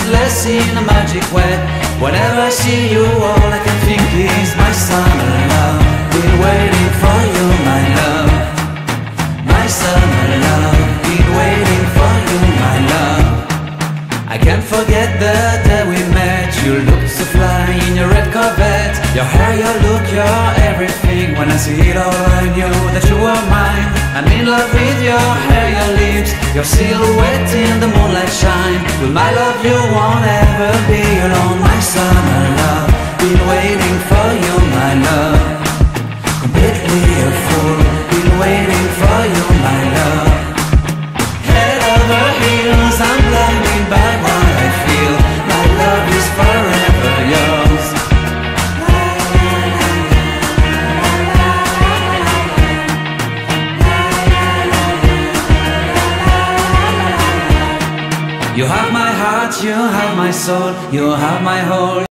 endless in a magic way. Whenever I see you, all I can think is my summer love. Been waiting for you, my love. My summer love. Been waiting for you, my love. I can't forget the day we met. You looked so fly in your red Corvette. Your hair, your look, your everything. When I see it all, I knew that you were mine. I'm in love with your hair, your lips, your silhouette in the moonlight shine. With my love you won't ever be alone. My summer love, been waiting for you, my love. Completely a fool, been waiting for you, my love. Head over heels, I'm blinded by what I feel. My love is forever yours. You have my heart, you have my soul, you have my whole